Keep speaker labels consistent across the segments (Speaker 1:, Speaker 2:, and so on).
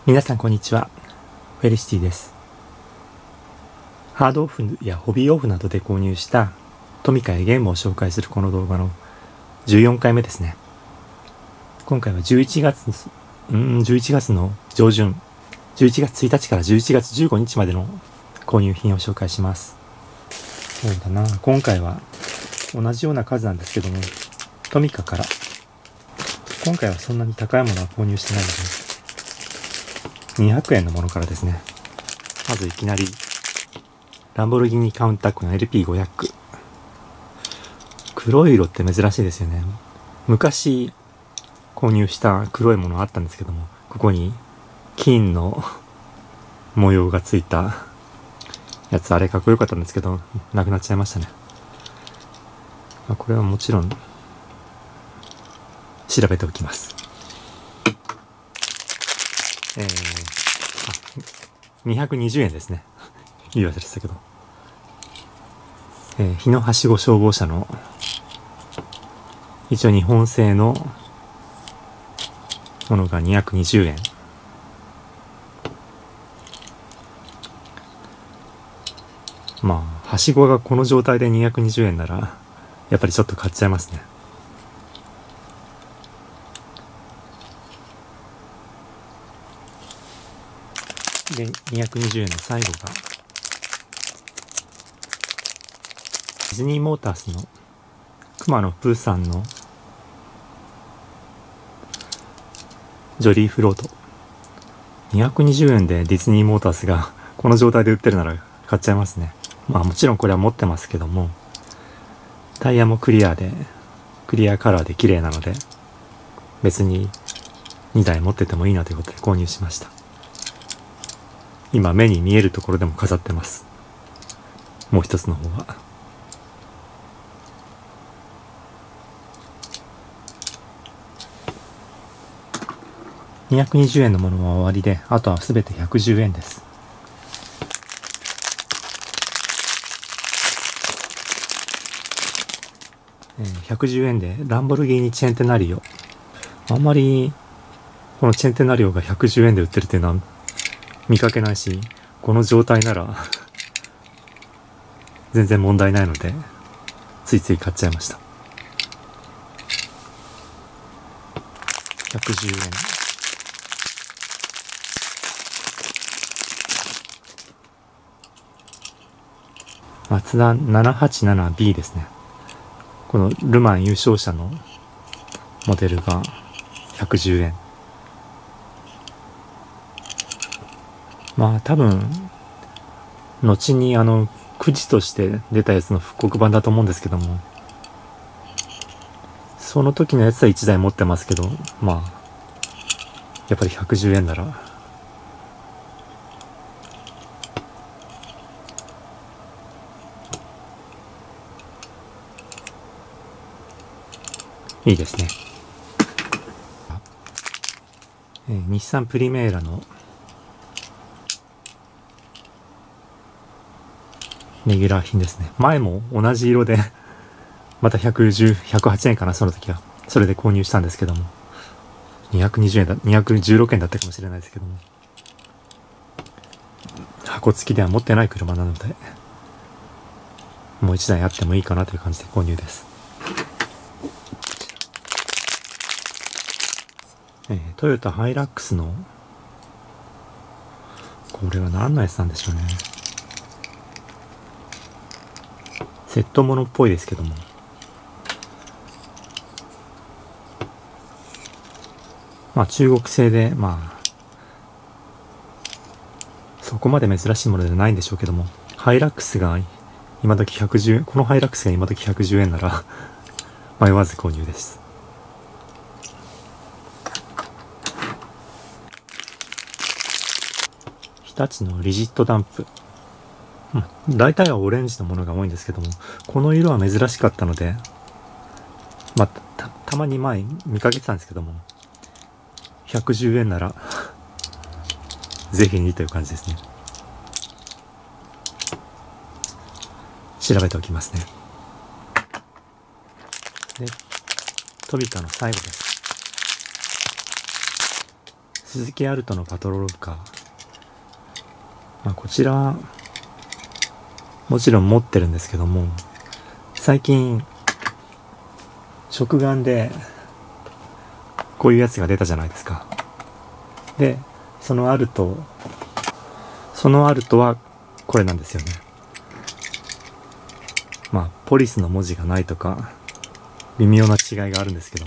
Speaker 1: 皆さんこんにちは。フェリシティです。ハードオフやホビーオフなどで購入したトミカやゲームを紹介するこの動画の14回目ですね。今回は11月の上旬、11月1日から11月15日までの購入品を紹介します。そうだな、今回は同じような数なんですけども、トミカから、今回はそんなに高いものは購入してないので、200円のものからですね。まずいきなり、ランボルギーニカウンタックの LP500。黒い色って珍しいですよね。昔購入した黒いものあったんですけども、ここに金の模様がついたやつ、あれかっこよかったんですけど、なくなっちゃいましたね。これはもちろん、調べておきます。220円ですね。言い忘れてたけど。日のはしご消防車の、一応日本製のものが220円。まあ、はしごがこの状態で220円なら、やっぱりちょっと買っちゃいますね。で、220円の最後が、ディズニーモータースのくまのプーさんのジョリーフロート。220円でディズニーモータースがこの状態で売ってるなら買っちゃいますね。まあもちろんこれは持ってますけども、タイヤもクリアカラーで綺麗なので、別に2台持っててもいいなということで購入しました。今目に見えるところでも飾ってます。もう一つの方は。220円のものは終わりで、あとはすべて110円です。110円でランボルギーニチェンテナリオ。あんまりこのチェンテナリオが110円で売ってるっていうのは見かけないし、この状態なら全然問題ないので、ついつい買っちゃいました。110円。マツダ 787B ですね。このルマン優勝者のモデルが110円。まあ多分、後にくじとして出たやつの復刻版だと思うんですけども、その時のやつは1台持ってますけど、まあ、やっぱり110円なら、いいですね。日産プリメーラのレギュラー品ですね。前も同じ色でまた108円かな、その時は。それで購入したんですけども。216円だったかもしれないですけども。箱付きでは持ってない車なので、もう一台あってもいいかなという感じで購入です。トヨタハイラックスの、これは何のやつなんでしょうね。セットものっぽいですけども。まあ中国製で、まあ、そこまで珍しいものではないんでしょうけども、ハイラックスが今時110円、このハイラックスが今時110円なら迷わず購入です。日立のリジットダンプ。大体はオレンジのものが多いんですけども、この色は珍しかったので、まあ、たまに前見かけてたんですけども、110円ならぜひにという感じですね。調べておきますね。で、トミカの最後です。 鈴木アルトのパトロールカー。こちら、もちろん持ってるんですけども、最近、食玩で、こういうやつが出たじゃないですか。で、そのアルトは、これなんですよね。ポリスの文字がないとか、微妙な違いがあるんですけども。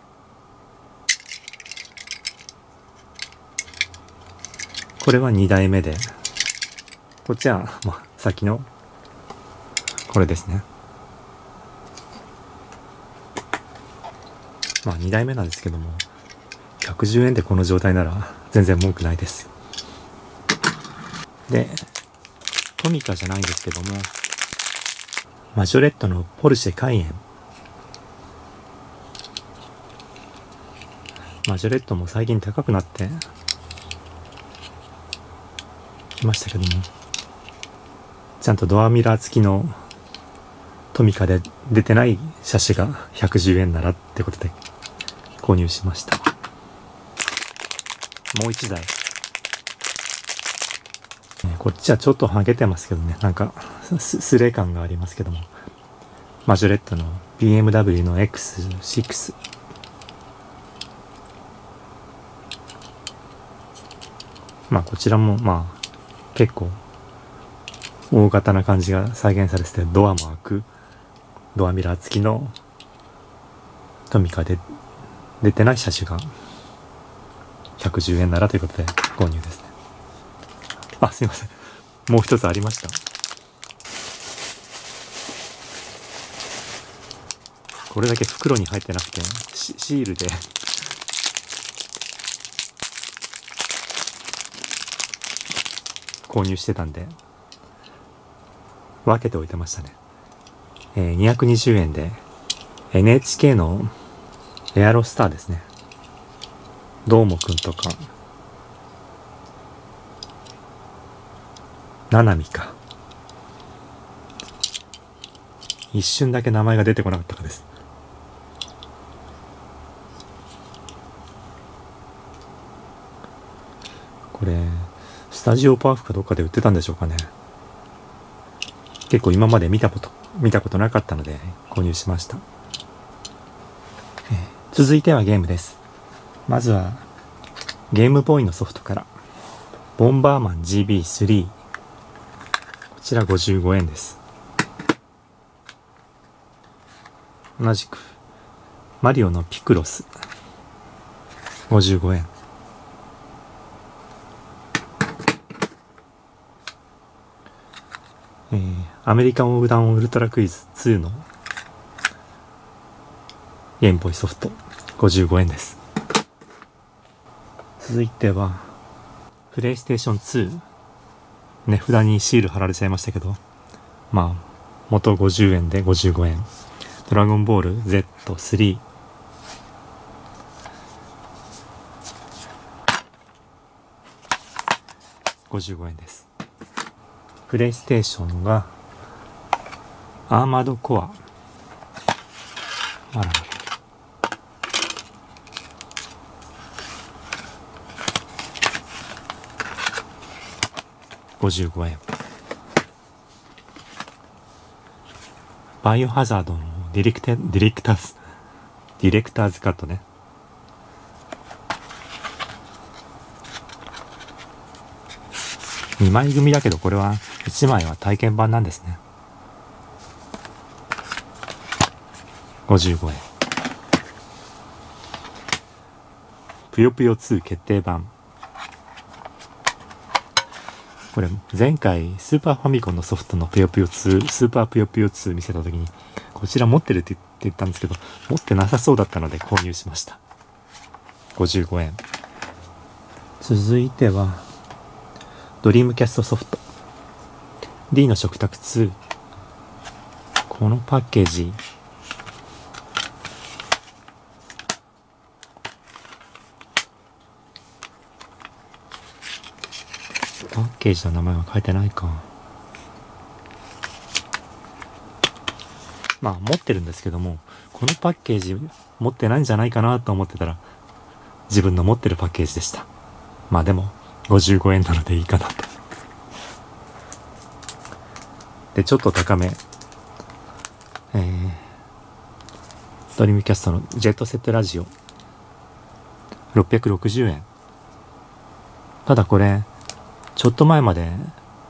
Speaker 1: これは2代目で、こっちは、先の、これですね。2代目なんですけども、110円でこの状態なら全然文句ないです。で、トミカじゃないんですけども、マジョレットのポルシェカイエン。マジョレットも最近高くなってきましたけども、ちゃんとドアミラー付きのトミカで出てない車種が110円ならってことで購入しました。もう一台。こっちはちょっとハゲてますけどね、なんかスレ感がありますけども、マジョレットの BMW の X6。こちらも結構大型な感じが再現されてて、ドアも開く、ドアミラー付きのトミカで出てない車種が110円ならということで購入ですね。すいません。もう一つありました。これだけ袋に入ってなくて、シールで購入してたんで、分けておいてましたね。220円で NHK のエアロスターですね。どーもくんとか、ななみか。一瞬だけ名前が出てこなかったかです。これ、スタジオパークかどっかで売ってたんでしょうかね。結構今まで見たことなかったので購入しました。続いてはゲームです。まずはゲームボーイのソフトから、ボンバーマン GB3。こちら55円です。同じくマリオのピクロス55円。アメリカン横断ウルトラクイズ2のゲームボーイソフト55円です。続いてはプレイステーション2、値札にシール貼られちゃいましたけど、元50円で55円。ドラゴンボール Z3、55円です。プレイステーションがアーマードコア、55円。バイオハザードのディレクターズカットね。2枚組だけど、これは1枚は体験版なんですね。55円。ぷよぷよ2決定版。これ前回スーパーファミコンのソフトのぷよぷよ2、スーパーぷよぷよ2見せた時に、こちら持ってるって言ったんですけど、持ってなさそうだったので購入しました。55円。続いてはドリームキャストソフト D の食卓2。このパッケージ、パッケージの名前は書いてないか。持ってるんですけども、このパッケージ持ってないんじゃないかなと思ってたら、自分の持ってるパッケージでした。 まあでも55円なのでいいかなと。でちょっと高め、ドリームキャストのジェットセットラジオ660円。ただこれちょっと前まで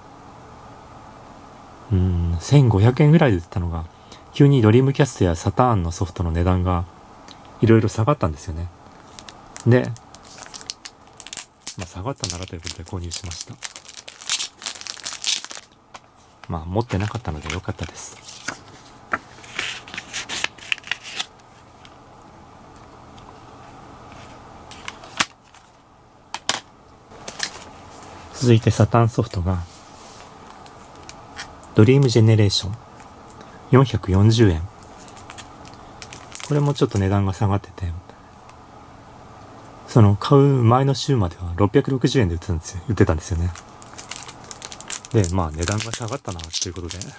Speaker 1: 1500円ぐらいで売ってたのが、急にドリームキャストやサターンのソフトの値段がいろいろ下がったんですよね。で、下がったならということで購入しました。持ってなかったので良かったです。続いてサターンソフトがドリームジェネレーション440円。これもちょっと値段が下がってて、その買う前の週までは660円で売ってたんですよね。で、値段が下がったなということで、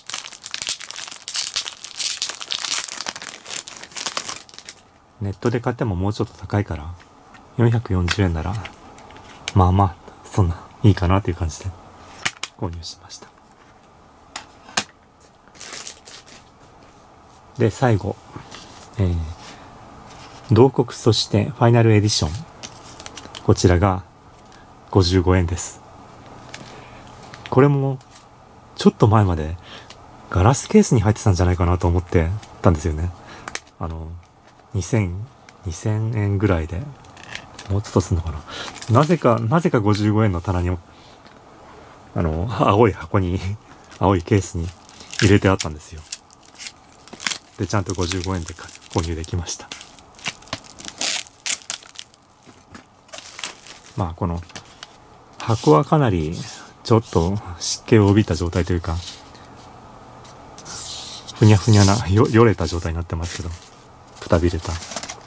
Speaker 1: ネットで買ってももうちょっと高いから440円ならそんないいかなという感じで購入しました。で最後、同国そしてファイナルエディション、こちらが55円です。これもちょっと前までガラスケースに入ってたんじゃないかなと思ってたんですよね。2000円ぐらいで、もうちょっとすんのかな。なぜか55円の棚に青い箱に青いケースに入れてあったんですよ。でちゃんと55円で購入できました。この箱はかなりちょっと湿気を帯びた状態というか、ふにゃふにゃなよれた状態になってますけど、くたびれた、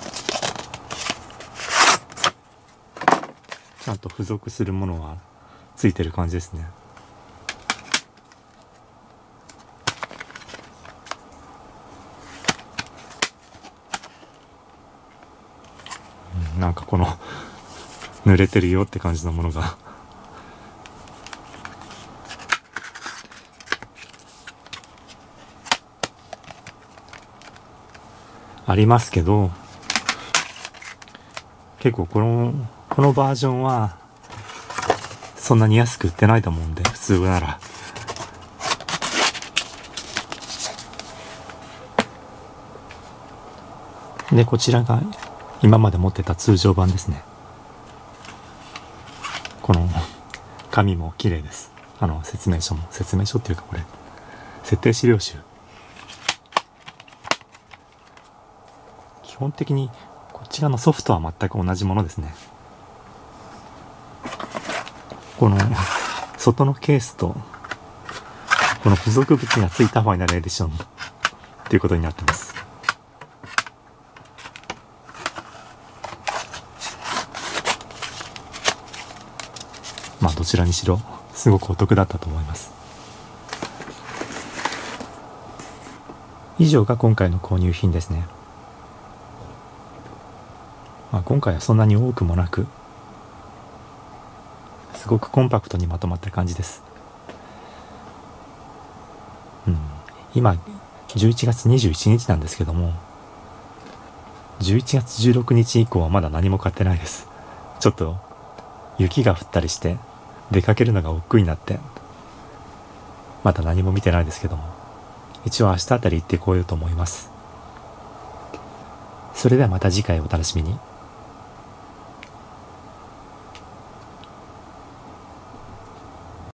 Speaker 1: ちゃんと付属するものはついてる感じですね。なんかこの濡れてるよって感じのものがありますけど、結構このバージョンはそんなに安く売ってないと思うんで、普通なら。でこちらが今まで持ってた通常版ですね。この紙も綺麗です。説明書っていうか、これ設定資料集。基本的にこちらのソフトは全く同じものですね。この外のケースとこの付属物がついたファイナルエディションということになってます。どちらにしろすごくお得だったと思います。以上が今回の購入品ですね。今回はそんなに多くもなく、すごくコンパクトにまとまった感じです。今11月21日なんですけども、11月16日以降はまだ何も買ってないです。ちょっと雪が降ったりして出かけるのが億劫になって、まだ何も見てないですけども、一応明日あたり行ってこようと思います。それではまた次回お楽しみに。